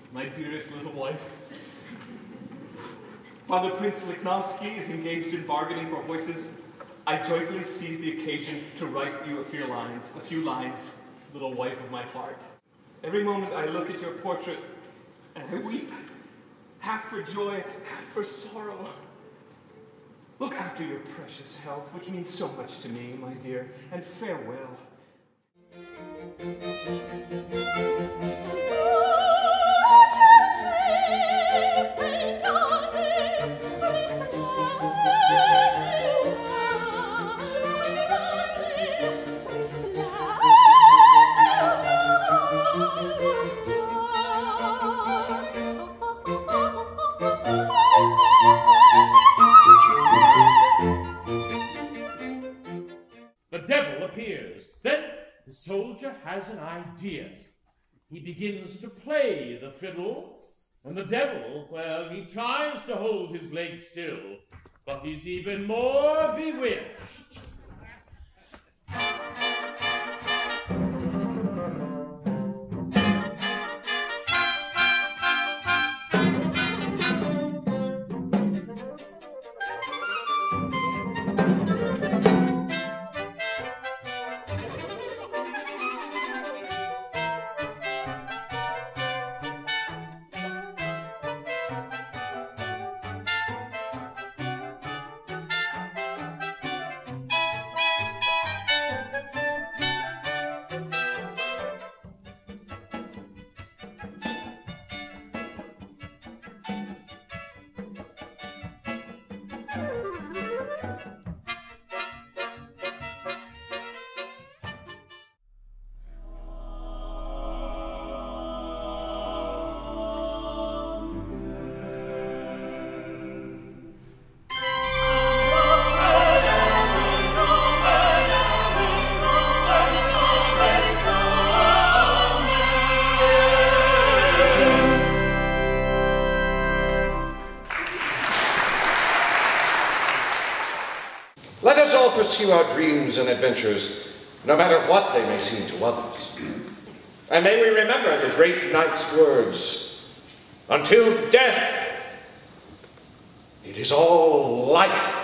my dearest little wife. While the Prince Lichnowsky is engaged in bargaining for horses, I joyfully seize the occasion to write you a few lines, little wife of my heart. Every moment I look at your portrait, and I weep, half for joy, half for sorrow. Look after your precious health, which means so much to me, my dear, and farewell. The devil appears. Then the soldier has an idea. He begins to play the fiddle, and the devil, well, he tries to hold his legs still, but he's even more bewitched. Pursue our dreams and adventures, no matter what they may seem to others. And may we remember the great knight's words, until death, it is all life.